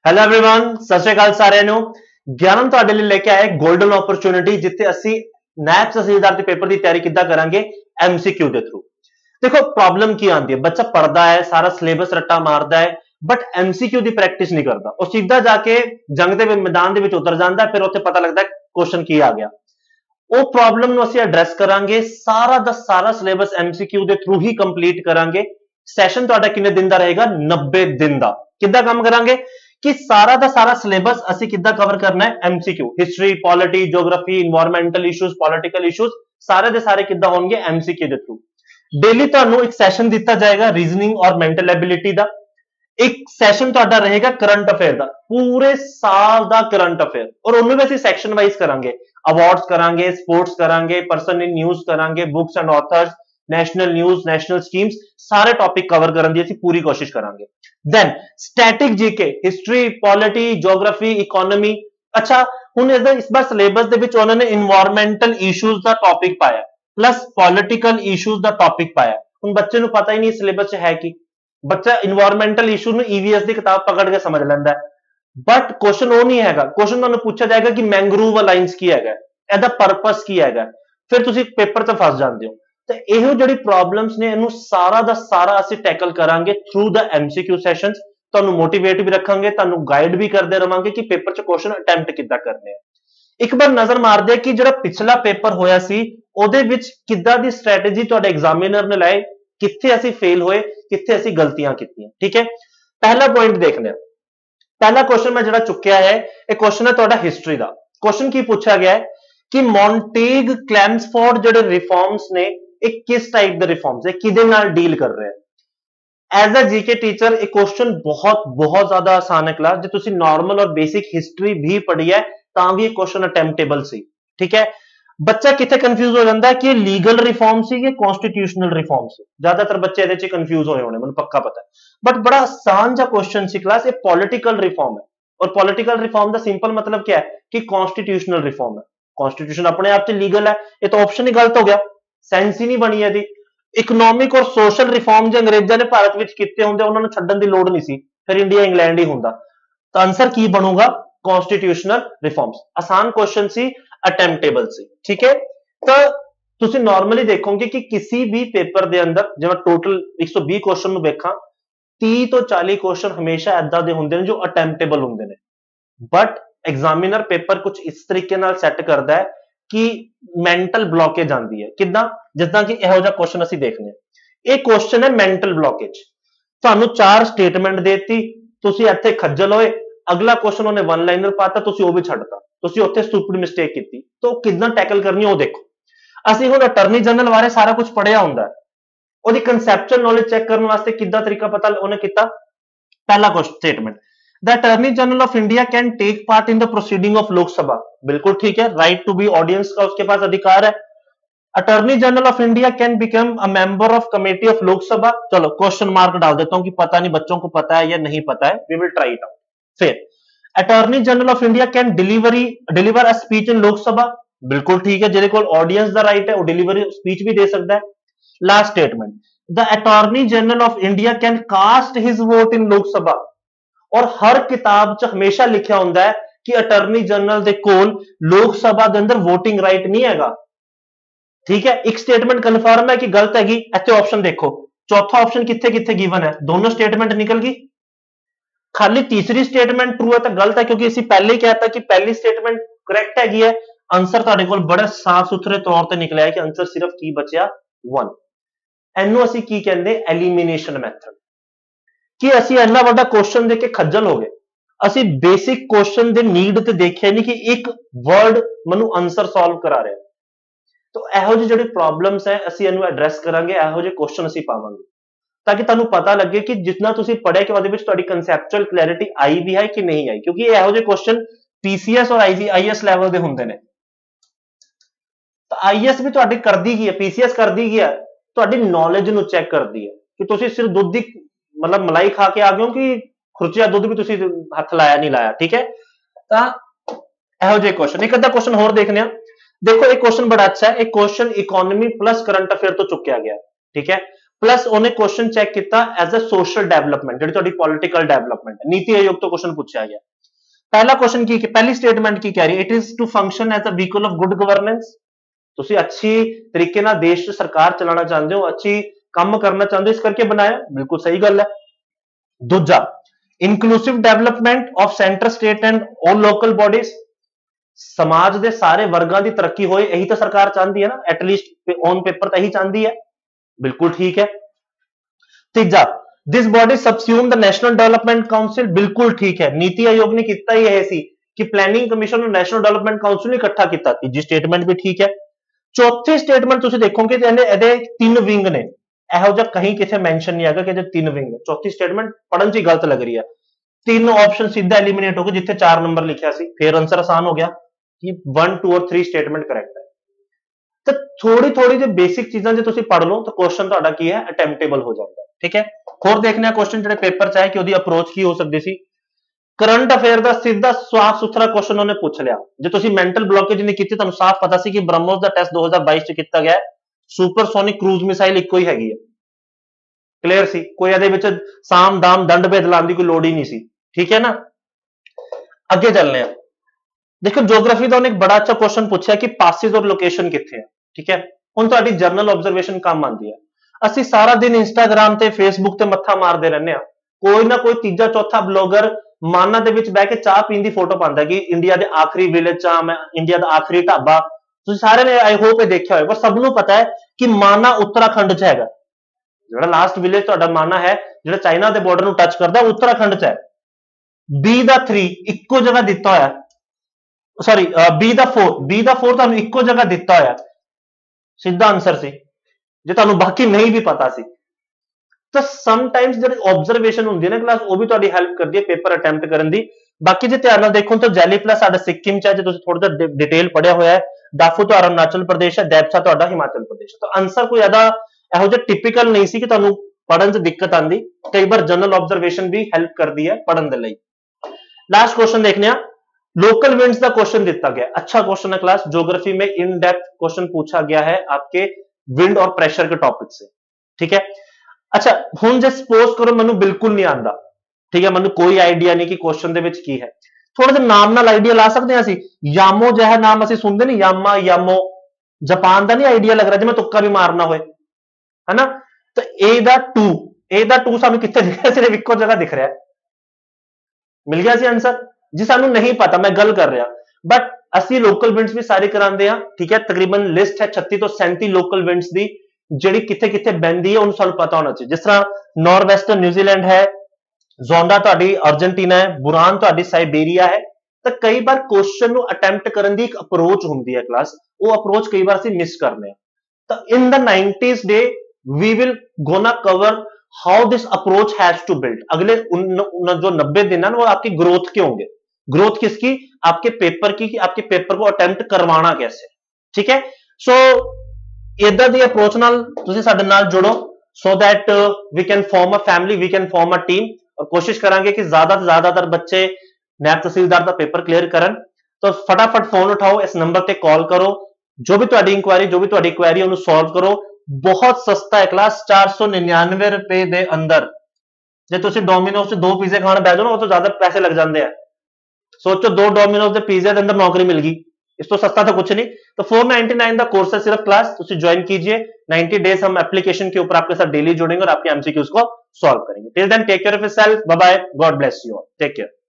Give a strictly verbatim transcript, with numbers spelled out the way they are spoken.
Hello everyone, सत श्री अकाल साਰਿਆਂ ਨੂੰ। ਗਿਆਨ ਤੁਹਾਡੇ ਲਈ ਲੈ ਕੇ ਆਇਆ ਗੋਲਡਨ ਓਪਰਚੁਨਿਟੀ ਜਿੱਥੇ ਅਸੀਂ ਨੈਬ ਤਹਿਸੀਲਦਾਰ ਦੇ ਪੇਪਰ ਦੀ ਤਿਆਰੀ ਕਿੱਦਾਂ ਕਰਾਂਗੇ ਐਮਸੀਕਿਊ ਦੇ ਥਰੂ। देखो प्रॉब्लम की आती है, बच्चा पढ़ता है, सारा सिलेबस रट्टा मारता है, बट एमसीक्यू की प्रैक्टिस नहीं करता। और सीधा जाके जंग के मैदान के उतर जाता है, फिर उत्थे पता लगता है क्वेश्चन की आ गया। वो प्रॉब्लम ਨੂੰ ਅਸੀਂ ਐਡਰੈਸ ਕਰਾਂਗੇ। ਸਾਰਾ ਦਾ ਸਾਰਾ ਸਿਲੇਬਸ ਐਮਸੀਕਿਊ ਦੇ ਥਰੂ ਹੀ ਕੰਪਲੀਟ ਕਰਾਂਗੇ। ਸੈਸ਼ਨ ਤੁਹਾਡਾ ਕਿੰਨੇ ਦਿਨ ਦਾ ਰਹੇਗਾ? ਨੱਬੇ ਦਿਨ ਦਾ। ਕਿੱਦਾਂ ਕੰਮ ਕਰਾਂਗੇ ਕਿ ਸਾਰਾ ਦਾ ਸਾਰਾ ਸਿਲੇਬਸ ਅਸੀਂ ਕਿੱਦਾਂ ਕਵਰ ਕਰਨਾ ਹੈ? MCQ, history, polity, geography, environmental issues, political issues, ਸਾਰੇ ਦੇ ਸਾਰੇ ਕਿੱਦਾਂ ਹੋਣਗੇ? ਐਮਸੀਕਿਊ ਦੇ ਥਰੂ। डेली ਤੁਹਾਨੂੰ ਇੱਕ ਸੈਸ਼ਨ ਦਿੱਤਾ ਜਾਏਗਾ ਰੀਜ਼ਨਿੰਗ ਔਰ ਮੈਂਟਲ ਐਬਿਲਿਟੀ ਦਾ। ਇੱਕ ਸੈਸ਼ਨ ਤੁਹਾਡਾ ਰਹੇਗਾ ਕਰੰਟ ਅਫੇਅਰ ਦਾ, ਪੂਰੇ ਸਾਲ ਦਾ ਕਰੰਟ ਅਫੇਅਰ। ਔਰ ਉਹਨੂੰ ਵੀ ਅਸੀਂ ਸੈਕਸ਼ਨ ਵਾਈਜ਼ ਕਰਾਂਗੇ। ਅਵਾਰਡਸ ਕਰਾਂਗੇ, ਸਪੋਰਟਸ ਕਰਾਂਗੇ, ਪਰਸਨ ਇਨ ਨਿਊਜ਼ ਕਰਾਂਗੇ, books and authors, national news, national schemes, ਸਾਰੇ ਟੌਪਿਕ ਕਵਰ ਕਰਨ ਦੀ ਅਸੀਂ ਪੂਰੀ ਕੋਸ਼ਿਸ਼ ਕਰਾਂਗੇ। Then static GK, history, polity, geography, economy. ਅੱਛਾ, ਹੁਣ ਇਹਦਾ ਇਸ ਵਾਰ ਸਿਲੇਬਸ ਦੇ ਵਿੱਚ ਉਹਨਾਂ ਨੇ ਇਨਵਾਇਰਨਮੈਂਟਲ ਇਸ਼ੂਜ਼ ਦਾ ਟੌਪਿਕ ਪਾਇਆ प्लस पॉलिटिकल इशूज का टॉपिक पाया। हम बच्चे को पता ही नहीं सिलेबस है कि बच्चा इन्वायरमेंटल इशू में ईवीएस की किताब पकड़ के समझ लेंदा है, बट क्वेश्चन वो नहीं हैगा। क्वेश्चन तुहानू पूछा जाएगा कि मैंग्रोव अलायंस की हैगा, एदा पर्पस की हैगा, फिर तुसी पेपर च फस जाते हो। तो इहो जिहड़ी प्रॉब्लम्स ने इहनू सारा दा सारा असीं टैकल करांगे थ्रू द एमसीक्यू सैशंस। तुहानू मोटिवेट भी रखांगे, तुहानू गाइड भी करते रहांगे कि पेपर च क्वेश्चन अटैम्प्ट किद्दां करने हैं। एक बार नजर मार दे कि जिहड़ा पिछला पेपर होया सी ਉਹਦੇ ਵਿੱਚ ਕਿੱਦਾਂ ਦੀ ਸਟ੍ਰੈਟਜੀ ਤੁਹਾਡੇ ਐਗਜ਼ਾਮੀਨਰ ਨੇ ਲਾਏ, ਕਿੱਥੇ ਅਸੀਂ ਫੇਲ ਹੋਏ, ਕਿੱਥੇ ਅਸੀਂ ਗਲਤੀਆਂ ਕੀਤੀਆਂ। ਠੀਕ ਹੈ, ਪਹਿਲਾ ਪੁਆਇੰਟ ਦੇਖਦੇ ਹਾਂ। ਪਹਿਲਾ ਕੁਐਸਚਨ ਮੈਂ ਜਿਹੜਾ ਚੁੱਕਿਆ ਹੈ, ਇਹ ਕੁਐਸਚਨ ਹੈ ਤੁਹਾਡਾ ਹਿਸਟਰੀ ਦਾ। ਕੁਐਸਚਨ ਕੀ ਪੁੱਛਿਆ ਗਿਆ ਹੈ ਕਿ ਮੌਂਟੇਗ ਕਲੈਮਸਫੋਰਡ ਜਿਹੜੇ ਰਿਫਾਰਮਸ ਨੇ, ਇਹ ਕਿਸ ਟਾਈਪ ਦੇ ਰਿਫਾਰਮਸ ਹੈ, ਕਿਹਦੇ ਨਾਲ ਡੀਲ ਕਰ ਰਹੇ ਹੈ। ਐਜ਼ ਅ ਜੀਕੇ ਟੀਚਰ ਇਹ ਕੁਐਸਚਨ ਬਹੁਤ ਬਹੁਤ ਜ਼ਿਆਦਾ ਆਸਾਨ ਹੈ ਕਲਾਸ। ਜੇ ਤੁਸੀਂ ਨਾਰਮਲ ਔਰ ਬੇਸਿਕ ਹਿਸਟਰੀ ਵੀ ਪੜ੍ਹੀ ਹੈ ਤਾਂ ਵੀ ਇਹ ਕੁਐਸਚਨ ਅਟੈਂਪਟੇਬਲ ਸੀ। ਠੀਕ ਹੈ, ਬੱਚਾ ਕਿੱਥੇ ਕੰਫਿਊਜ਼ ਹੋ ਜਾਂਦਾ ਹੈ ਕਿ ਲੀਗਲ ਰਿਫਾਰਮ ਸੀ ਕਿ ਕਨਸਟੀਟਿਊਸ਼ਨਲ ਰਿਫਾਰਮ ਸੀ। ਜ਼ਿਆਦਾਤਰ ਬੱਚੇ ਇਹਦੇ 'ਚ ਕੰਫਿਊਜ਼ ਹੋਏ ਹੋਣੇ, ਮੈਨੂੰ ਪੱਕਾ ਪਤਾ ਹੈ। ਬਟ ਬੜਾ ਆਸਾਨ ਜਿਹਾ ਕੁਐਸਚਨ ਸੀ ਕਲਾਸ। ਇਹ ਪੋਲਿਟੀਕਲ ਰਿਫਾਰਮ ਹੈ, ਔਰ ਪੋਲਿਟੀਕਲ ਰਿਫਾਰਮ ਦਾ ਸਿੰਪਲ ਮਤਲਬ ਕੀ ਹੈ ਕਿ ਕਨਸਟੀਟਿਊਸ਼ਨਲ ਰਿਫਾਰਮ ਹੈ। ਕਨਸਟੀਟਿਊਸ਼ਨ ਆਪਣੇ ਆਪ 'ਚ ਲੀਗਲ ਹੈ, ਇਹ ਤਾਂ ਆਪਸ਼ਨ ਹੀ ਗਲਤ ਹੋ ਗਿਆ, ਸੈਂਸ ਹੀ ਨਹੀਂ ਬਣੀ ਇਹਦੀ। ਇਕਨੋਮਿਕ ਔਰ ਸੋਸ਼ਲ ਰਿਫਾਰਮ ਜੇ ਅੰਗਰੇਜ਼ਾਂ ਨੇ ਭਾਰਤ ਵਿੱਚ ਕੀਤੇ ਹੁੰਦੇ, ਉਹਨਾਂ ਨੂੰ ਛੱਡਣ ਦੀ ਲੋੜ ਨਹੀਂ ਸੀ, ਫਿਰ ਇੰਡੀਆ ਇੰਗਲੈਂਡ ਹੀ ਹੁੰਦਾ। ਤਾਂ ਆਨਸਰ ਕੀ ਬਣੂਗਾ? Constitutional reforms. आसान क्वेश्चन सी, अटेम्प्टेबल सी। ठीक है, तो तुसी नॉर्मली देखोगे कि किसी भी पेपर दे अंदर जिवें टोटल एक सौ बीस क्वेश्चन नु वेखां, तीस तो चालीस क्वेश्चन हमेशा ऐदा दे हुंदे ने जो अटेम्प्टेबल हुंदे ने। बट एग्जामिनर पेपर कुछ इस तरीके नाल सैट करदा है कि मेंटल ब्लॉकेज आंदी है। किदां? जिद्दां कि इहो जिहा क्वेश्चन असीं देखने आ। ये क्वेश्चन है मेंटल ब्लॉकेज। तुहानू चार स्टेटमेंट देती, तुसी इत्थे खज्जल होए, अगला क्वेश्चन उन्हें वन लाइनर पाता, तुसी वो भी छड्डता, तुसी उत्थे स्टूपिड मिस्टेक कीती। तो किदां टैकल करनी है वो देखो। असीं हुण अटर्नी जनरल बारे सारा कुछ पढ़िया हुंदा है, ओहदी कंसैप्चुअल नॉलेज चेक करने वास्ते किदां तरीका पता उन्हें कीता। पहला question statement, the attorney general of India can take part in the proceeding of Lok Sabha. बिल्कुल ठीक है, राइट टू बी ऑडियंस का उसके पास अधिकार है। Attorney general of India can become a member of committee of Lok Sabha. चलो क्वेश्चन मार्क डाल देता हूं कि पता नहीं बच्चों को पता है या नहीं पता है, we will try it out. फिर attorney general of India can delivery deliver a speech in Lok Sabha. बिल्कुल ठीक है, जिहदे कोल ऑडियंस दा राइट है वो डिलीवरी स्पीच भी दे सकता है। Last statement, the attorney general of India can cast his vote in Lok Sabha. और हर किताब च हमेशा लिखा हुंदा है कि अटॉर्नी जनरल दे कोल लोकसभा दे अंदर वोटिंग राइट नहीं हैगा। ठीक है, एक स्टेटमेंट कन्फर्म है कि गलत हैगी, इत्थे ऑप्शन देखो, चौथा ऑप्शन कित्थे कित्थे गिवन है, दोनों स्टेटमेंट निकल गई। खाली तीसरी स्टेटमेंट ट्रू है तो गलत है, क्योंकि इसी पहले ही कहता कि पहली स्टेटमेंट करेक्ट हैगी है। आंसर तुहाडे कोल बड़े साफ सुथरे तौर पे निकलिया है कि आंसर सिर्फ की बचिया वन। इनू असीं की कहंदे? Elimination method. कि असीं इन्ना वड्डा क्वेश्चन देख के खज्जल हो गए, असीं बेसिक क्वेश्चन दे नीड ते देखिया नहीं कि एक वर्ड मैनू आंसर सॉल्व करा रहा है। तो इहो जी जिहड़ी प्रॉब्लम्स है असीं इनू एड्रैस करांगे, इहो जे क्वेश्चन असीं पावांगे ताकि तुहानू पता लगे कि जितना तुसी पढ़े कि ਉਹਦੇ ਵਿੱਚ ਤੁਹਾਡੀ conceptual clarity आई भी है कि नहीं आई। क्योंकि ਇਹੋ ਜਿਹੇ क्वेश्चन पीसीएस और आईएएस लेवल ਦੇ ਹੁੰਦੇ ਨੇ। ਤਾਂ आईएएस ਵੀ ਤੁਹਾਡੀ ਕਰਦੀ ਕੀ ਹੈ, पीसीएस ਕਰਦੀ ਕੀ ਹੈ, ਤੁਹਾਡੀ ਨੌਲੇਜ ਨੂੰ ਚੈੱਕ ਕਰਦੀ ਹੈ ਕਿ ਤੁਸੀਂ ਸਿਰਫ ਦੁੱਧ ਦੀ ਮਤਲਬ ਮਲਾਈ ਖਾ ਕੇ ਆ ਗਏ ਹੋ ਕਿ ਖੁਰਚੀਆ ਦੁੱਧ ਵੀ ਤੁਸੀਂ ਹੱਥ ਲਾਇਆ ਨਹੀਂ ਲਾਇਆ। ਠੀਕ ਹੈ, ਤਾਂ ਇਹੋ ਜਿਹੇ क्वेश्चन। ਇੱਕ ਅੱਧਾ क्वेश्चन ਹੋਰ ਦੇਖਨੇ ਆ। देखो एक क्वेश्चन बड़ा अच्छा है, एक question economy plus current affair तो चुक्या गया। ठीक है, प्लस उन्हें क्वेश्चन चेक किया एज ए सोशल डेवलपमेंट, जी थोड़ी पॉलिटिकल डेवलपमेंट नीति आयोग तो क्वेश्चन पूछा गया। पहला क्वेश्चन की पहली स्टेटमेंट की कह रही है, it is to function as a vehicle of good governance. तुसी अच्छी तरीके ना देश सरकार चलाना चाहते हो, अच्छी काम करना चाहते हो, इस करके बनाया, बिल्कुल सही गल है। दूजा, inclusive development of centre state and all local bodies, समाज के सारे वर्गों की तरक्की होए, यही तो सरकार चाहती है ना, एटलीस्ट ऑन पेपर तो यही चाहती है, बिल्कुल ठीक है। तीजा, this body subsume the national development council, बिल्कुल ठीक है, नीति आयोग ने किया ही है सी कि प्लानिंग कमीशन और नेशनल डेवलपमेंट काउंसिल ने इकट्ठा किया, तीजी स्टेटमेंट भी ठीक है। चौथी स्टेटमेंट तुम देखोगे तीन विंग ने, ਇਹੋ ਜਿਹਾ कहीं किसी मेंशन नहीं है कि तीन विंग। चौथी स्टेटमेंट पढ़न च गलत लग रही है, तीन ऑप्शन सीधा एलिमिनेट हो गए, जिथे चार नंबर लिखा सी, फिर आंसर आसान हो गया कि वन टू और थ्री स्टेटमेंट करेक्ट है। तो थोड़ी थोड़ी जो बेसिक चीजें जो तुम पढ़ लो तो क्वेश्चन ਤੁਹਾਡਾ ਕੀ है अटेम्प्टेबल हो जाता है, ठीक है। होर देखने क्वेश्चन जो पेपर च है कि ਉਹਦੀ अप्रोच की हो सकती सी। करंट अफेयर का सीधा साफ सुथरा क्वेश्चन उन्हें पूछ लिया, जो तुम मेंटल ब्लॉकेज नहीं की, तुम साफ पता सी कि ब्रह्मोस का टेस्ट दो हजार बाईस च किया गया, सुपरसोनिक क्रूज मिसाइल इको ही हैगी है, क्लियर सी, कोई ਇਹਦੇ ਵਿੱਚ साम दाम दंड भेद लाने की कोई लोड़ ही नहीं सी, ठीक है ना। अगे चलने हैं, देखो ज्योग्राफी का एक बड़ा अच्छा क्वेश्चन पूछा कि पासिस और लोकेशन कितने है, ठीक है। हुण तुहाडी जर्नल ऑब्जर्वेशन काम आती है, असि सारा दिन इंस्टाग्राम ते फेसबुक ते मत्था मारते रहने, कोई ना कोई तीजा चौथा ब्लॉगर माना दे विच बैठ के चाह पीन की फोटो पाता कि इंडिया के आखिरी विलेज चा मैं, इंडिया का आखिरी ढाबा, तुसीं सारे ने आई होप देखा हो, पर सबनों पता है कि माना उत्तराखंड च हैगा, जो लास्ट विलेज तुहाडा माना है जो चाइना के बॉर्डर टच करता उत्तराखंड च है। बी दा थ्री इको जगह दिता होया, सॉरी बी दा फोर, बी दा फोर तुहानूं इको जगह दिता होया, सीधा आंसर सी, जो तुहानूं बाकी नहीं भी पता सी। तो समटाइम्स जो ऑब्जरवेशन होंदी है ना क्लास, वो भी तुहाडी हेल्प करती है पेपर अटैम्प्ट करने की। बाकी जो ध्यान देखो तो जैली प्लस साडा सिक्किम च है, जो थोड़ा जिहा डिटेल पढ़िया होया है, दाफू तो अरुणाचल प्रदेश है, दैपसा तुहाडा हिमाचल प्रदेश है। तो आंसर कोई ज्यादा ਇਹੋ ਜਿਹਾ टिपिकल नहीं सी कि ਤੁਹਾਨੂੰ पढ़न च दिक्कत आती, कई बार जनरल ऑब्जरवेशन भी हेल्प करती है पढ़न दे लई। लास्ट क्वेश्चन देखने, लोकल विंड्स का क्वेश्चन दिता गया, अच्छा क्वेश्चन है क्लास, ज्योग्राफी में इन डेप्थ क्वेश्चन पूछा गया है आपके विंड और प्रेशर के टॉपिक से, ठीक है। अच्छा हुण जे सपोज करो मैनू बिल्कुल नहीं आता, ठीक है, मैनू कोई आइडिया नहीं कि क्वेश्चन दे विच की है, थोड़ा जिहा नाम नाल आइडिया ला सकते हैं असीं, यामो जिहा नाम असीं सुनते नहीं, यामा यामो, जापान का नहीं आइडिया लग रहा, जिवें तुक्का भी मारना होए, है ना। तो ए दा टू, ए दा टू सानू कित्थे दिख रहा, सिर्फ इक्को जगह दिख रहा है, मिल गया सी आंसर जी, सानू नहीं पता, मैं गल कर रहा, बट असी लोकल विंड्स भी सारे करांदे हां, ठीक है। तकरीबन लिस्ट है छत्तीस तो सैंती लोकल विंड्स दी, जिहड़ी कित्थे कित्थे बहंदी है उन्हें सानू पता होना चाहिए। जिस तरह नॉर्थ वेस्टर्न न्यूजीलैंड है, जोंडा तुहाडी अर्जेंटीना है, बुरान तुहाडी साइबेरिया है। तो कई बार क्वेश्चन नू अटैम्प्ट करने की एक अप्रोच होंदी है क्लास, वो अप्रोच कई बार असीं मिस करने। तो in the nineties day we will gonna cover how this approach has to build. अगले उन, उन, जो नब्बे दिन है ना वो आपकी ग्रोथ के होंगे, ग्रोथ किसकी, आपके पेपर की, कि आपके पेपर को अटेम्प्ट करवाना कैसे, ठीक है। सो इधर दी अप्रोच नाल तुसीं साडे नाल जुड़ो, so that we can form a family, we can form a team, और कोशिश करांगे कि ज्यादा से ज्यादातर बच्चे नैब तहसीलदार का पेपर क्लियर करन। तो फटाफट फोन उठाओ, इस नंबर पर कॉल करो, जो भी तुहाडी इंक्वायरी, जो भी तुहाडी क्वेरी उन्हें सॉल्व करो। बहुत सस्ता है क्लास, चार सौ निन्यानवे रुपए के अंदर, जे तुसीं डोमिनोज से दो पिज़्ज़े खाण बैठ जाओ ना, वो तो ज्यादा पैसे लग जाते हैं। सोचो दो डोमिनोज के पिज़्ज़े के अंदर नौकरी मिल गई, इस तो सस्ता तो कुछ नहीं। तो फोर नाइनटी नाइन का कोर्स है सिर्फ क्लास, तुसीं ज्वाइन कीजिए। नाइंटी डेज हम एप्लीकेशन के ऊपर आपके साथ डेली जुड़ेंगे और आपके एमसीक्यूज को सॉल्व करेंगे। Till then take care of yourself, bye bye, God bless you all, take care.